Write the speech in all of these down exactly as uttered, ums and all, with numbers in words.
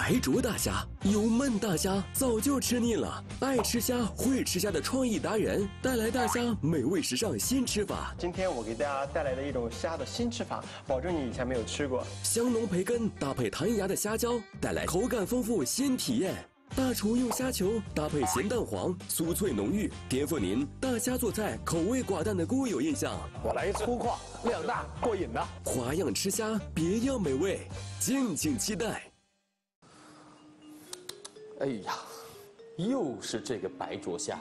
白灼大虾、油焖大虾早就吃腻了，爱吃虾、会吃虾的创意达人带来大虾美味时尚新吃法。 今天我给大家带来的一种虾的新吃法，保证你以前没有吃过。 香浓培根搭配弹牙的虾胶，带来口感丰富新体验。大厨用虾球搭配咸蛋黄，酥脆浓郁，颠覆您大虾做菜口味寡淡的固有印象。 我来一粗犷、量大、过瘾的。 花样吃虾，别样美味，敬请期待。 哎呀，又是这个白灼虾，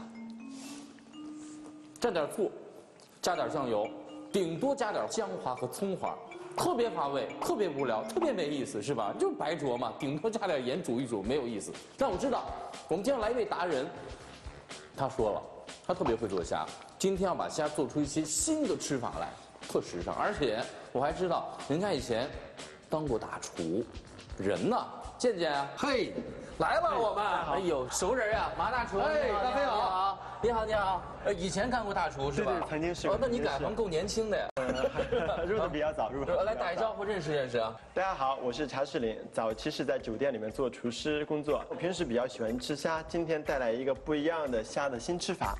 蘸点醋，加点酱油，顶多加点姜花和葱花，特别乏味，特别无聊，特别没意思，是吧？就是白灼嘛，顶多加点盐煮一煮，没有意思。但我知道，我们今天来一位达人，他说了，他特别会做虾，今天要把虾做出一些新的吃法来，特时尚。而且我还知道，人家以前当过大厨，人呢，健健， 嘿。 来了，我们哎呦，熟人呀，马大厨， 哎，大飞好， 你好，你好，呃，以前干过大厨是吧？ 对对，曾经是。 哦，那你改行够年轻的呀， 入的比较早，入的。 来打一招呼，认识认识啊。 大家好，我是查世林，早期是在酒店里面做厨师工作，我平时比较喜欢吃虾，今天带来一个不一样的虾的新吃法。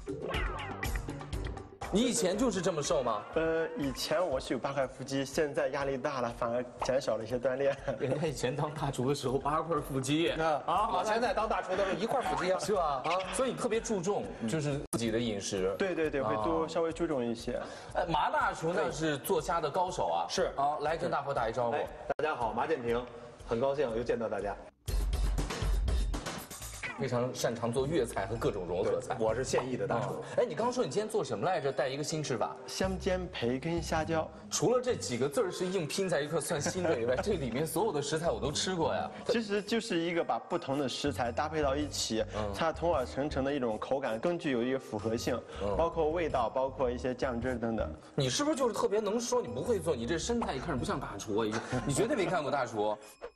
你以前就是这么瘦吗？ 呃，以前我是有八块腹肌，现在压力大了，反而减少了一些锻炼。 人家以前当大厨的时候八块腹肌啊，啊，我现在当大厨的时候一块腹肌啊， 是吧？啊，所以你特别注重就是自己的饮食。 对对对，会多稍微注重一些。 哎，马大厨呢是做虾的高手啊。 是啊，来跟大伙打一招呼。 大家好，马建平，很高兴又见到大家。 非常擅长做粤菜和各种融合菜。 我是现役的大厨。 哎，你刚刚说你今天做什么来着？带一个新吃法， 香煎培根虾胶。 除了这几个字儿是硬拼在一块算新的以外，这里面所有的食材我都吃过呀。 其实就是一个把不同的食材搭配到一起，它从而形成的一种口感更具有一个复合性，包括味道，包括一些酱汁等等。 你是不是就是特别能说？你不会做，你这身材一看着不像大厨啊！你绝对没看过大厨。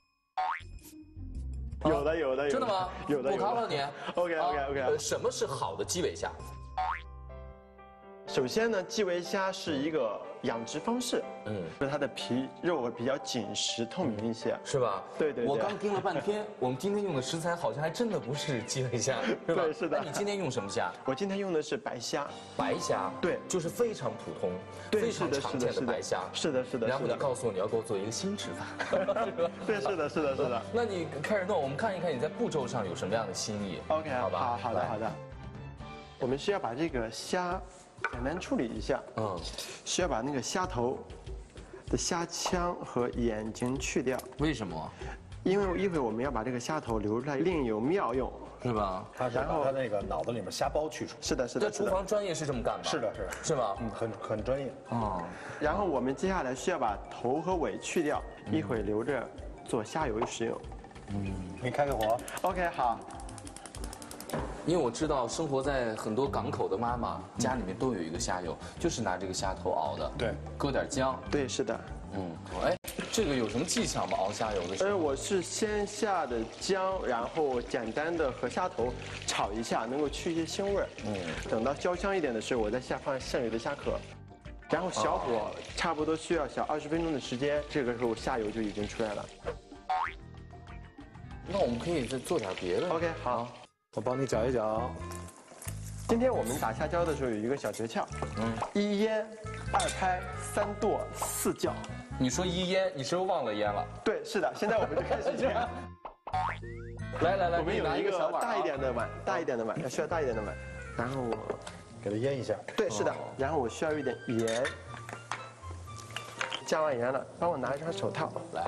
有的有的， 真的吗？ 有的， 不考了你。 OK OK OK。 什么是好的基围虾？ 首先呢，基围虾是一个养殖方式，嗯，它的皮肉比较紧实透明一些， 是吧？ 对对。 我刚盯了半天，我们今天用的食材好像还真的不是基围虾，是吧？ 对，是的。 那你今天用什么虾？ 我今天用的是白虾。 白虾？ 对， 就是非常普通、非常常见的白虾。 是的，是的。 然后你告诉我你要给我做一个新吃法， 对，是的，是的，是的。 那你开始弄，我们看一看你在步骤上有什么样的新意。 OK， 好吧？ 好，好的，好的。我们需要把这个虾。 简单处理一下，嗯，需要把那个虾头的虾腔和眼睛去掉。 为什么？ 因为一会儿我们要把这个虾头留出来，另有妙用， 是吧？ 他是把他那个脑子里面虾包去除。 是的，是的。 在厨房专业是这么干吗？ 是的，是的， 是吧？ 嗯，很很专业。 哦。 然后我们接下来需要把头和尾去掉，一会儿留着做虾油使用。 嗯，你开个火。 OK， 好。 因为我知道生活在很多港口的妈妈家里面都有一个虾油，就是拿这个虾头熬的。 对， 搁点姜。 对，是的。 嗯，哎，这个有什么技巧吗？熬虾油的时候？ 呃，我是先下的姜，然后简单的和虾头炒一下，能够去一些腥味儿。嗯，等到焦香一点的时候，我再下放剩余的虾壳，然后小火差不多需要小二十分钟的时间，这个时候虾油就已经出来了。 那我们可以再做点别的。 OK， 好。 我帮你搅一搅。 今天我们打虾胶的时候有一个小诀窍，嗯，一腌，二拍，三剁，四叫。 你说一腌，你是不是忘了腌了？ 对，是的。现在我们就开始腌。 来来来， 我们有一个小碗大一点的碗，大一点的碗，要需要大一点的碗。然后我给它腌一下。 对，是的。然后我需要一点盐。加完盐了，帮我拿一双手套来。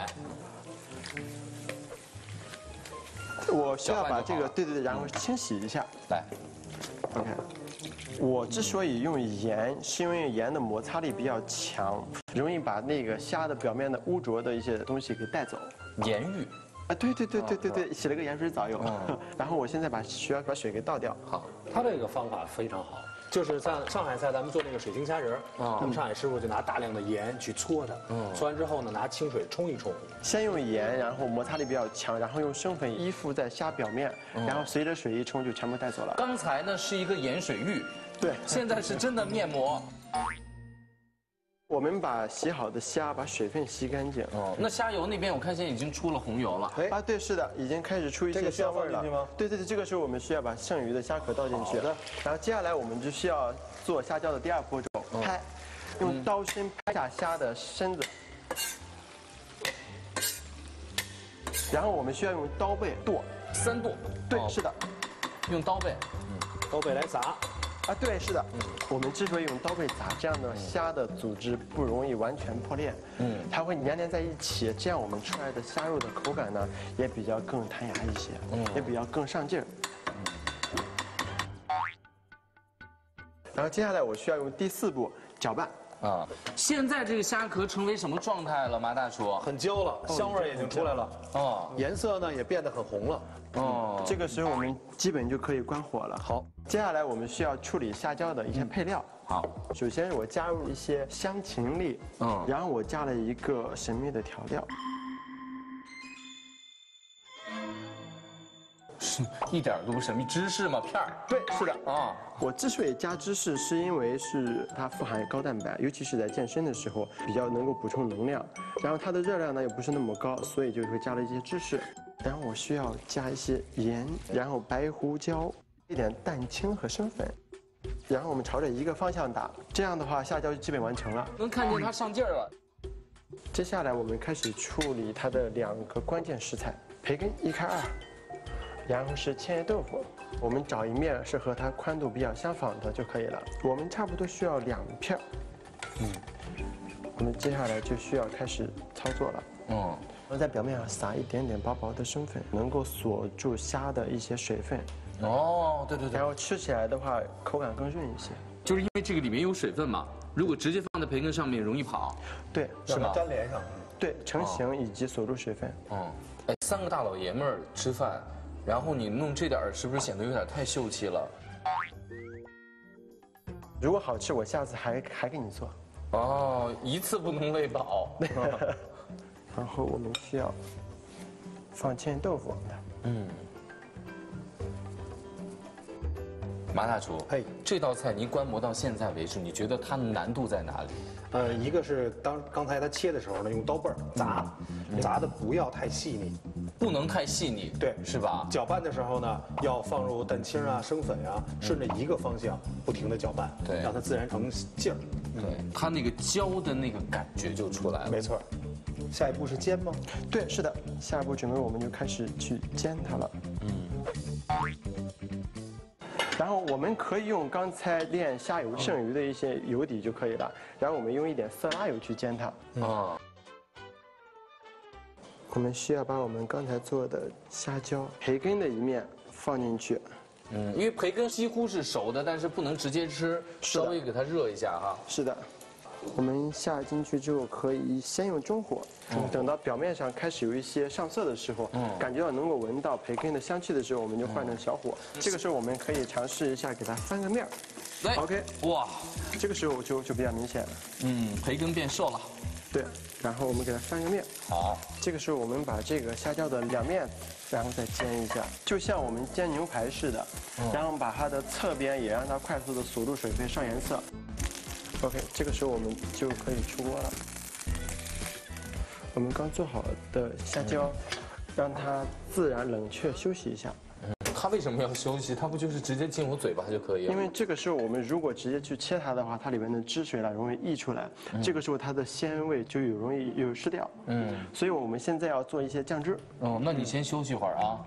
我需要把这个，对对对，然后清洗一下。 来 ，OK。我之所以用盐，是因为盐的摩擦力比较强，容易把那个虾的表面的污浊的一些东西给带走。 盐浴。 啊，对对对对对对，洗了个盐水澡有。然后我现在把需要把水给倒掉。 好， 他这个方法非常好。 就是像上海菜，咱们做那个水晶虾仁儿，那么上海师傅就拿大量的盐去搓它，搓完之后呢，拿清水冲一冲。 先用盐，然后摩擦力比较强，然后用生粉依附在虾表面，然后随着水一冲就全部带走了。 刚才呢是一个盐水浴， 对， 现在是真的面膜。 我们把洗好的虾把水分吸干净。 哦，那虾油那边我看现在已经出了红油了。 哎啊，对，是的，已经开始出一些香味了。 这个需要放进去吗？ 对对对，这个时候我们需要把剩余的虾壳倒进去。 好的。 然后接下来我们就需要做虾胶的第二步骤，拍，用刀身拍下虾的身子。然后我们需要用刀背剁， 三剁。 对，是的， 用刀背。 刀背来砸。 啊，对，是的。我们之所以用刀背砸，这样的虾的组织不容易完全破裂，嗯，它会粘连在一起，这样我们出来的虾肉的口感呢，也比较更弹牙一些，嗯，也比较更上劲儿。然后接下来我需要用第四步搅拌。 啊，现在这个虾壳成为什么状态了，马大厨？ 很焦了，香味也已经出来了。 哦， 颜色呢也变得很红了。 哦，这个时候我们基本就可以关火了。 好， 接下来我们需要处理虾胶的一些配料。 好， 首先我加入一些香芹粒，嗯，然后我加了一个神秘的调料。 是一点都不神秘，芝士嘛片儿。 对，是的啊。 我之所以加芝士，是因为是它富含高蛋白，尤其是在健身的时候比较能够补充能量。然后它的热量呢又不是那么高，所以就会加了一些芝士。然后我需要加一些盐，然后白胡椒，一点蛋清和生粉。然后我们朝着一个方向打，这样的话下胶就基本完成了。 能看见它上劲儿了。 接下来我们开始处理它的两个关键食材：培根一开二。然后是千叶豆腐，我们找一面是和它宽度比较相仿的就可以了。我们差不多需要两片。嗯，我们接下来就需要开始操作了。嗯，我在表面上撒一点点薄薄的生粉，能够锁住虾的一些水分。 哦，对对对。 然后吃起来的话，口感更润一些。 就是因为这个里面有水分嘛，如果直接放在培根上面容易跑。 对， 是吧？粘连上。 对，成型以及锁住水分。 嗯，哎，三个大老爷们儿吃饭。然后你弄这点儿，是不是显得有点太秀气了？ 如果好吃，我下次还还给你做。 哦，一次不能喂饱。 然后我们需要放千叶豆腐。嗯。 马大厨， 嘿， 这道菜您观摩到现在为止，你觉得它难度在哪里？ 呃，一个是当刚才他切的时候呢，用刀背儿砸，砸的不要太细腻， 不能太细腻， 对， 是吧？ 搅拌的时候呢，要放入蛋清啊、生粉啊，顺着一个方向不停的搅拌， 对， 让它自然成劲儿。 对，它那个焦的那个感觉就出来了。 没错。下一步是煎吗？ 对，是的。下一步准备我们就开始去煎它了。嗯。然后我们可以用刚才炼虾油剩余的一些油底就可以了，然后我们用一点色拉油去煎它。啊。我们需要把我们刚才做的虾胶培根的一面放进去。 嗯，因为培根几乎是熟的，但是不能直接吃，稍微给它热一下哈。 是的。我们下进去之后，可以先用中火，等到表面上开始有一些上色的时候，感觉到能够闻到培根的香气的时候，我们就换成小火。这个时候我们可以尝试一下给它翻个面儿。 对 ，OK， 哇，这个时候就就比较明显了。 嗯，培根变瘦了。 对，然后我们给它翻个面。 好， 这个时候我们把这个虾胶的两面，然后再煎一下，就像我们煎牛排似的，然后把它的侧边也让它快速的锁住水分，上颜色。OK， 这个时候我们就可以出锅了。我们刚做好的虾胶，让它自然冷却休息一下。 嗯，它为什么要休息？它不就是直接进我嘴巴就可以了？ 因为这个时候我们如果直接去切它的话，它里面的汁水呢容易溢出来，嗯、这个时候它的鲜味就有容易有失掉。嗯，所以我们现在要做一些酱汁。 哦，那你先休息会儿啊。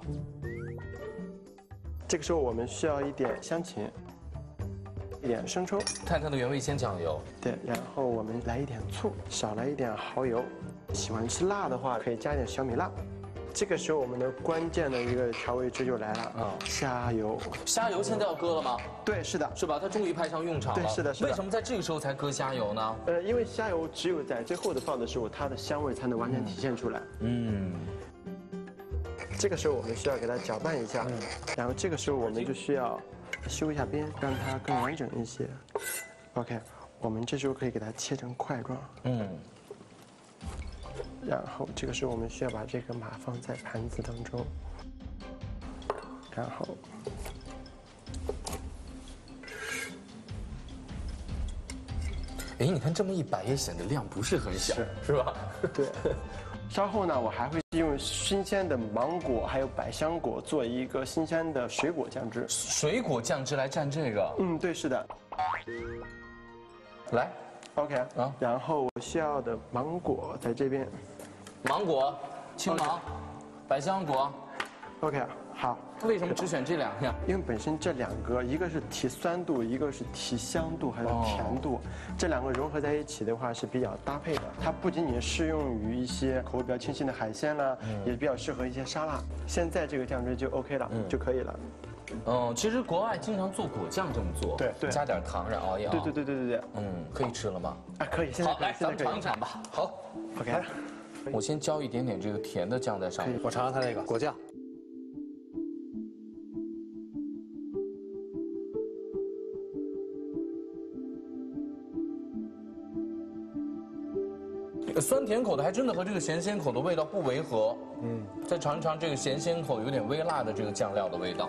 这个时候我们需要一点香芹。一点生抽， 看它的原味鲜酱油。 对，然后我们来一点醋，少来一点蚝油。喜欢吃辣的话，可以加点小米辣。这个时候我们的关键的一个调味汁就来了啊，虾油。 虾油现在要搁了吗？ 对，是的， 是吧？它终于派上用场了。 对，是的，是的。 为什么在这个时候才搁虾油呢？ 呃，因为虾油只有在最后的放的时候，它的香味才能完全体现出来。嗯。这个时候我们需要给它搅拌一下，然后这个时候我们就需要。修一下边，让它更完整一些。OK， 我们这时候可以给它切成块状。嗯。然后这个时候我们需要把这个码放在盘子当中，然后哎，你看这么一摆也显得量不是很小，是吧？ 对。稍后呢，我还会用新鲜的芒果还有百香果做一个新鲜的水果酱汁。 水果酱汁来蘸这个？ 嗯，对，是的。 来 ，OK 啊。然后我需要的芒果在这边。 芒果、青芒、百香果。 OK， 好。 为什么只选这两样？ 因为本身这两个，一个是提酸度，一个是提香度，还有甜度，哦、这两个融合在一起的话是比较搭配的。它不仅仅适用于一些口味比较清新的海鲜啦，嗯、也比较适合一些沙拉。现在这个酱汁就 OK 了，嗯、就可以了。 嗯，其实国外经常做果酱这么做， 对对， 加点糖然后熬一熬。 对对对对对对。 嗯，可以吃了吗？ 啊，可以，现在好，来，咱们尝一尝吧。好 ，OK。 我先浇一点点这个甜的酱在上面。 我尝尝它那个果酱。 酸甜口的还真的和这个咸鲜口的味道不违和。嗯，再尝一尝这个咸鲜口有点微辣的这个酱料的味道。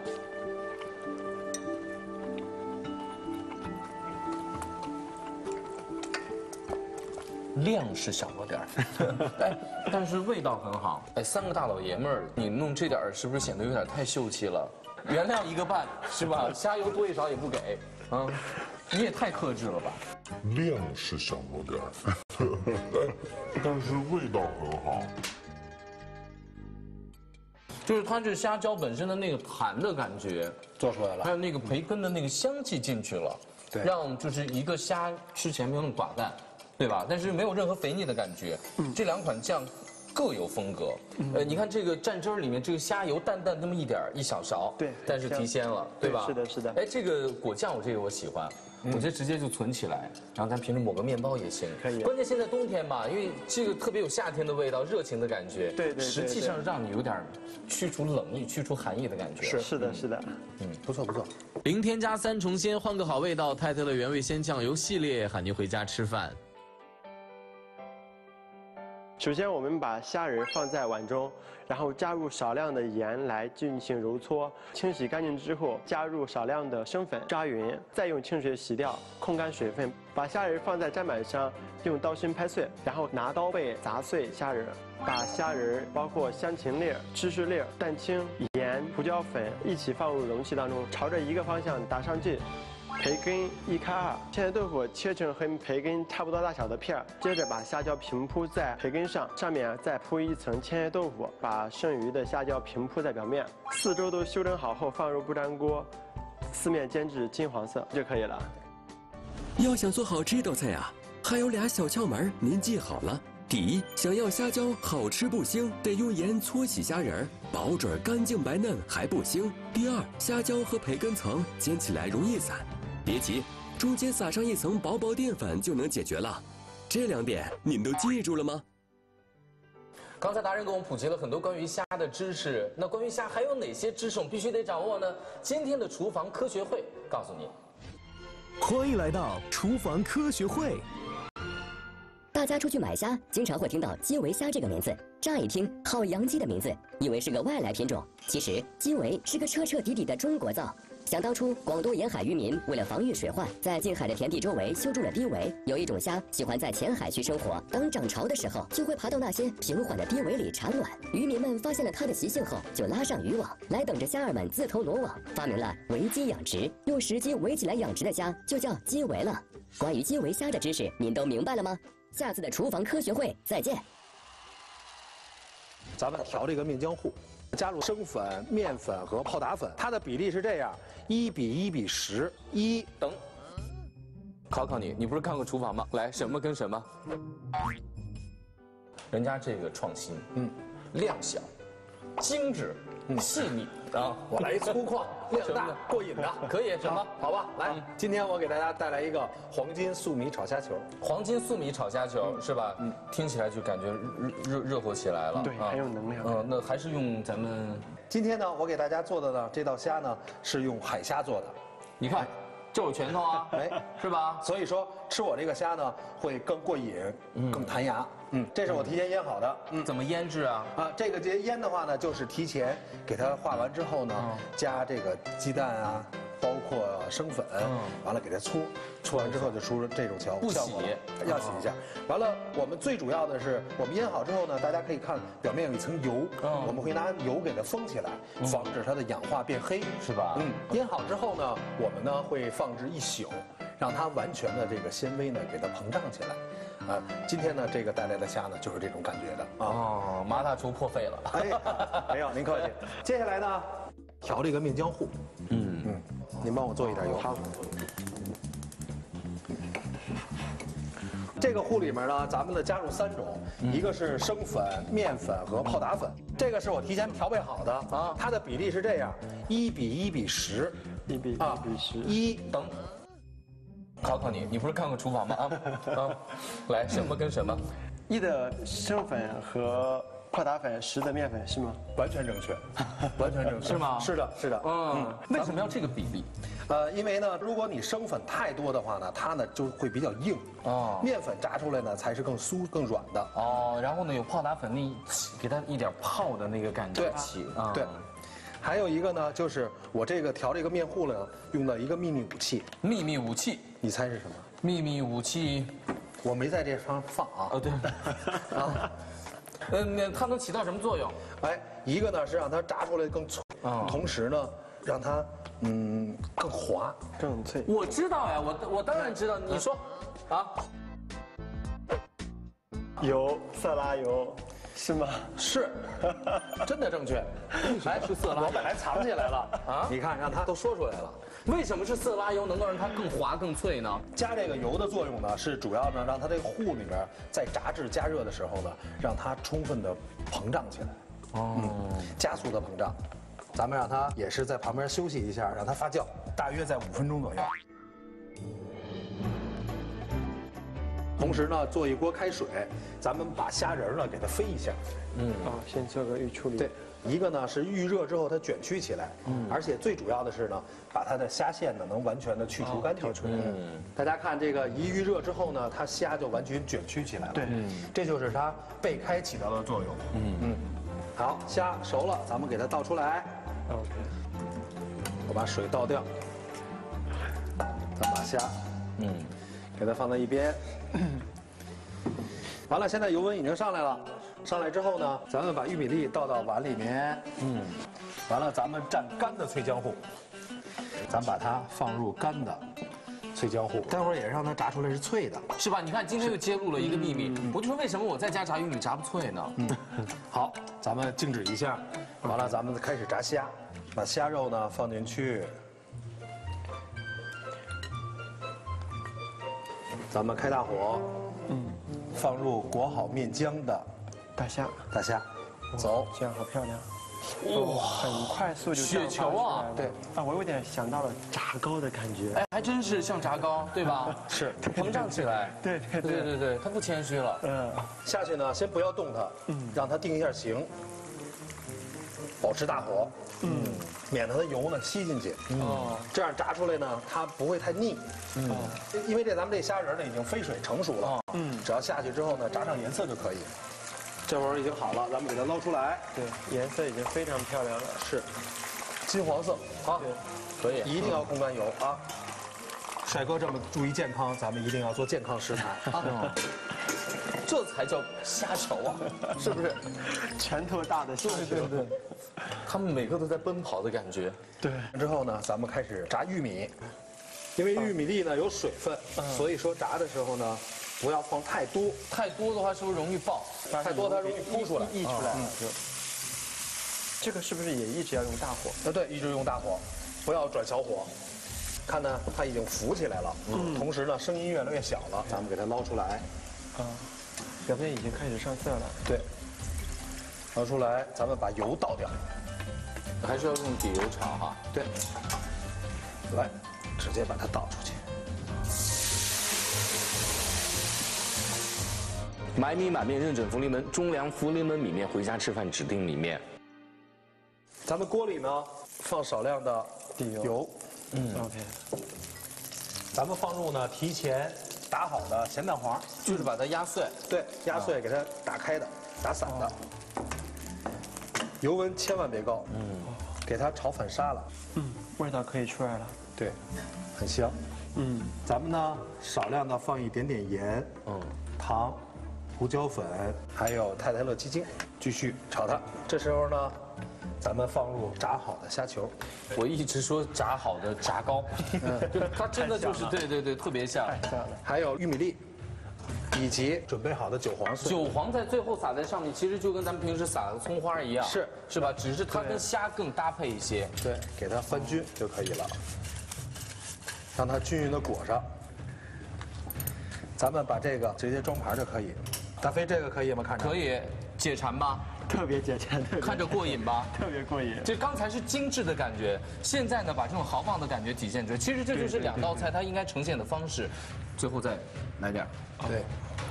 量是小了点儿，哎，但是味道很好。哎，三个大老爷们儿，你弄这点儿是不是显得有点太秀气了？原料一个半是吧？虾油多一少也不给，啊，你也太克制了吧？ 量是小了点儿，但是味道很好。 就是它这虾胶本身的那个弹的感觉做出来了， 还有那个培根的那个香气进去了，对，让就是一个虾吃起来没有那么寡淡。对吧？但是没有任何肥腻的感觉。嗯，这两款酱各有风格。呃，你看这个蘸汁儿里面这个虾油淡淡那么一点儿一小勺， 对， 但是提鲜了，对吧？ 是的，是的。 哎，这个果酱我这个我喜欢，我觉得直接就存起来，然后咱平时抹个面包也行。 可以。 关键现在冬天嘛，因为这个特别有夏天的味道，热情的感觉。 对对。 实际上让你有点去除冷意、去除寒意的感觉。 是是的，是的。 嗯，不错不错。 零添加三重鲜，换个好味道。泰特的原味鲜酱油系列，喊您回家吃饭。 首先，我们把虾仁放在碗中，然后加入少量的盐来进行揉搓。清洗干净之后，加入少量的生粉抓匀，再用清水洗掉，控干水分。把虾仁放在砧板上，用刀心拍碎，然后拿刀背砸碎虾仁。把虾仁包括香芹粒、芝士粒、蛋清、盐、胡椒粉一起放入容器当中，朝着一个方向打上剂。培根一开二，千叶豆腐切成和培根差不多大小的片儿，接着把虾胶平铺在培根上，上面再铺一层千叶豆腐，把剩余的虾胶平铺在表面，四周都修整好后放入不粘锅，四面煎至金黄色就可以了。 要想做好这道菜啊，还有俩小窍门您记好了。第一，想要虾胶好吃不腥，得用盐搓洗虾仁儿，保准干净白嫩还不腥。第二，虾胶和培根层煎起来容易散。别急，中间撒上一层薄薄淀粉就能解决了。这两点您都记住了吗？ 刚才达人给我们普及了很多关于虾的知识，那关于虾还有哪些知识我们必须得掌握呢？今天的厨房科学会告诉你。 欢迎来到厨房科学会。 大家出去买虾，经常会听到基围虾这个名字，乍一听好洋气的名字，以为是个外来品种。其实基围是个彻彻底底的中国造。想当初，广东沿海渔民为了防御水患，在近海的田地周围修筑了堤围。有一种虾喜欢在浅海区生活，当涨潮的时候，就会爬到那些平缓的堤围里产卵。渔民们发现了它的习性后，就拉上渔网，来等着虾儿们自投罗网，发明了围基养殖。用石基围起来养殖的虾就叫基围了。关于基围虾的知识，您都明白了吗？下次的厨房科学会再见。 咱们调这个面浆糊，加入生粉、面粉和泡打粉，它的比例是这样：一比一比十一。 等，考考你，你不是看过厨房吗？来，什么跟什么？人家这个创新，嗯，量小、精致、细腻啊！ 我来一粗犷、量大、过瘾的， 可以什么？ 好吧，来，今天我给大家带来一个黄金素米炒虾球。 黄金素米炒虾球是吧？嗯，听起来就感觉热热热乎起来了。 对，很有能量。 嗯，那还是用咱们今天呢，我给大家做的呢，这道虾呢是用海虾做的。 你看，这有拳头啊，哎，是吧？ 所以说吃我这个虾呢会更过瘾，更弹牙。嗯，这是我提前腌好的。 嗯，怎么腌制啊？ 啊，这个这腌的话呢，就是提前给它化完之后呢，加这个鸡蛋啊、 包括生粉，完了给它搓，搓完之后就出这种效不洗效果了，要洗一下。完了，我们最主要的是，我们腌好之后呢，大家可以看表面有一层油，我们会拿油给它封起来，防止它的氧化变黑， 是吧？ 嗯，腌好之后呢，我们呢会放置一宿，让它完全的这个纤维呢给它膨胀起来。啊，今天呢这个带来的虾呢就是这种感觉的啊。 哦，马大厨破费了。 哎，没有，您客气。接下来呢，调这个面浆糊。嗯嗯，您帮我做一点油。好。这个糊里面呢，咱们呢加入三种，一个是生粉、面粉和泡打粉。这个是我提前调配好的啊，它的比例是这样，一比一比十， 一比一比十， 一等。考考你，你不是看过厨房吗？啊啊，来，什么跟什么？ 一的生粉和泡打粉，十的面粉是吗？ 完全正确，完全正确， 是吗？ 是的，是的。 嗯，为什么要这个比例？ 呃，因为呢，如果你生粉太多的话呢，它呢就会比较硬。哦。面粉炸出来呢才是更酥更软的。 哦，然后呢有泡打粉那给它一点泡的那个感觉起。 对。还有一个呢，就是我这个调这个面糊呢，用的一个秘密武器。 秘密武器， 你猜是什么？ 秘密武器， 我没在这上放啊。 哦，对。啊。嗯，那它能起到什么作用？ 哎，一个呢是让它炸出来更脆，同时呢让它嗯更滑更脆。 我知道呀，我我当然知道。你说，啊？ 油，色拉油。是吗？ 是，真的正确。 来，是色拉油。 我本来藏起来了啊，你看，让它都说出来了。 为什么是色拉油能够让它更滑更脆呢？ 加这个油的作用呢，是主要呢让它这个糊里边在炸制加热的时候呢，让它充分的膨胀起来。哦，嗯，加速的膨胀。咱们让它也是在旁边休息一下，让它发酵，大约在五分钟左右。同时呢，做一锅开水，咱们把虾仁呢给它飞一下。 嗯，啊，先做个预处理。 对，一个呢是预热之后它卷曲起来，嗯，而且最主要的是呢，把它的虾线呢能完全的去除干净出来。嗯，大家看这个一预热之后呢，它虾就完全卷曲起来了。 对， 这就是它备开起到的作用。嗯嗯，好，虾熟了，咱们给它倒出来。 OK， 我把水倒掉，咱把虾，嗯，给它放在一边。完了，现在油温已经上来了。上来之后呢，咱们把玉米粒倒到碗里面。嗯，完了，咱们蘸干的脆浆糊，咱把它放入干的脆浆糊，待会儿也让它炸出来是脆的， 是吧？你看今天又揭露了一个秘密，我就说为什么我在家炸玉米炸不脆呢？ 嗯，好，咱们静止一下，完了咱们开始炸虾，把虾肉呢放进去，咱们开大火，嗯，放入裹好面浆的大虾， 大虾，走， 这样好漂亮。哇，很快速就雪球啊！ 对啊，我有点想到了炸糕的感觉。 哎，还真是像炸糕，对吧？ 是膨胀起来。 对对对对对，他不谦虚了。 嗯，下去呢，先不要动它，嗯，让它定一下型，保持大火，嗯，免得它油呢吸进去。哦，这样炸出来呢，它不会太腻。嗯，因为这咱们这虾仁呢已经飞水成熟了。嗯，只要下去之后呢，炸上颜色就可以。这会儿已经好了，咱们给它捞出来。 对，颜色已经非常漂亮了。 是，金黄色。好， 可以， 一定要控干油啊！帅哥这么注意健康，咱们一定要做健康食材啊！ 这才叫虾球啊，是不是？ 拳头大的虾球。 对对对，他们每个都在奔跑的感觉。 对。之后呢，咱们开始炸玉米，因为玉米粒呢有水分，所以说炸的时候呢。不要放太多， 太多的话是不是容易爆？ 太多它容易扑出来， 溢出来了就。这个是不是也一直要用大火？ 啊，对，一直用大火，不要转小火。看呢，它已经浮起来了，嗯，同时呢，声音越来越小了，咱们给它捞出来。啊， 表面已经开始上色了。 对，捞出来，咱们把油倒掉， 还是要用底油炒哈。 对，来，直接把它倒出去。 买米买面认准福临门，中粮福临门米面，回家吃饭指定米面。 咱们锅里呢放少量的底油， 油， 嗯 ，OK。 咱们放入呢提前打好的咸蛋黄， 就是把它压碎， 对，压碎给它打开的，打散的。油温千万别高，嗯，给它炒反沙了， 嗯，味道可以出来了。 对，很香。嗯，咱们呢少量的放一点点盐，嗯，糖、胡椒粉，还有太太乐鸡精，继续炒它。这时候呢，咱们放入炸好的虾球。 我一直说炸好的炸糕，就它真的就是对对对，特别像。 还有玉米粒，以及准备好的韭黄碎。 韭黄在最后撒在上面，其实就跟咱们平时撒的葱花一样， 是是吧？只是它跟虾更搭配一些。 对，给它翻均就可以了，让它均匀的裹上。咱们把这个直接装盘就可以。大飞，这个可以吗？看着可以解馋吧？ 特别解馋， 看着过瘾吧？ 特别过瘾。 这刚才是精致的感觉，现在呢把这种豪放的感觉体现出来。其实这就是两道菜它应该呈现的方式。最后再来点儿， 对，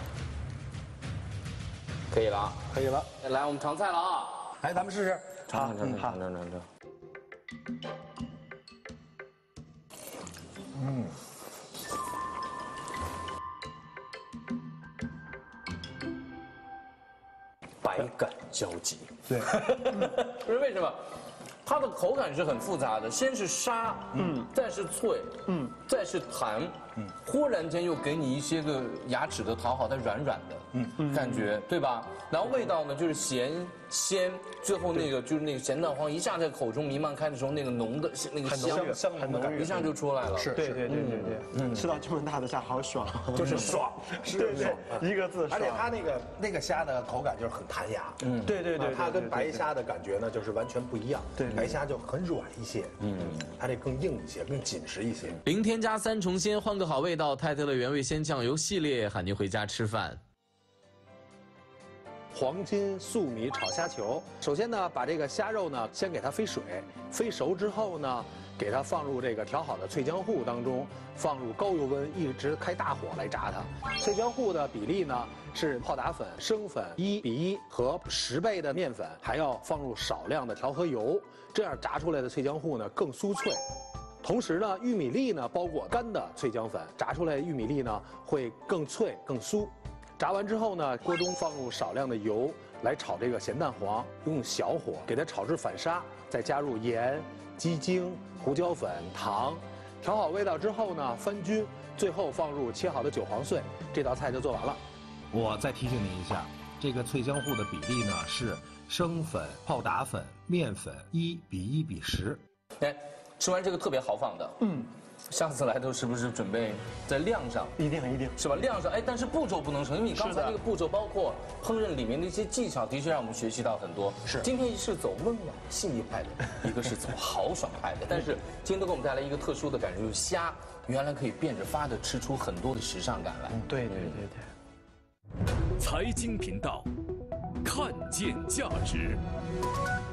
可以了啊， 可以了。 来，我们尝菜了啊！ 来，咱们试试。 尝尝尝尝尝尝尝。 嗯。 百感交集。 对， 不是为什么？它的口感是很复杂的，先是沙，嗯，再是脆，嗯，再是弹，嗯，忽然间又给你一些个牙齿的讨好，但软软的，嗯，感觉对吧？然后味道呢就是咸鲜，最后那个就是那个咸蛋黄一下在口中弥漫开的时候，那个浓的那个香香很浓郁， 一下就出来了。 是， 对对对对对，嗯，吃到这么大的虾好爽， 就是爽， 对对，一个字爽。 而且它那个那个虾的口感就是很弹牙，嗯， 对对对， 它跟白虾的感觉呢就是完全不一样， 对， 白虾就很软一些，嗯，它这更硬一些，更紧实一些。 零添加三重鲜，换个好味道。泰特勒原味鲜酱油系列，喊您回家吃饭。 黄金素米炒虾球，首先呢，把这个虾肉呢先给它飞水，飞熟之后呢，给它放入这个调好的脆浆糊当中，放入高油温，一直开大火来炸它。脆浆糊的比例呢是泡打粉、生粉一比一和十倍的面粉，还要放入少量的调和油，这样炸出来的脆浆糊呢更酥脆。同时呢，玉米粒呢包裹干的脆浆粉，炸出来的玉米粒呢会更脆更酥。炸完之后呢，锅中放入少量的油来炒这个咸蛋黄，用小火给它炒至反沙，再加入盐、鸡精、胡椒粉、糖，调好味道之后呢，翻均，最后放入切好的韭黄碎，这道菜就做完了。 我再提醒您一下，这个脆浆糊的比例呢是生粉、泡打粉、面粉一比一比十。 哎，吃完这个特别豪放的，嗯。下次来都是不是准备在量上？ 一定一定是吧？量上，哎，但是步骤不能省，因为你刚才这个步骤包括烹饪里面的一些技巧，的确让我们学习到很多。是，今天是走温婉细腻派的，一个是走豪爽派的。但是今天都给我们带来一个特殊的感受，就是虾原来可以变着法的吃出很多的时尚感来。 对对对对。 财经频道，看见价值。